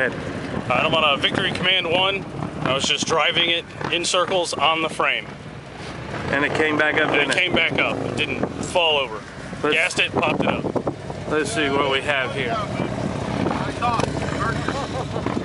ahead. I'm on a Victory Command 1. I was just driving it in circles on the frame. And it came back up, And it came back up. It didn't fall over. Gassed it, popped it up. Let's see what we have here.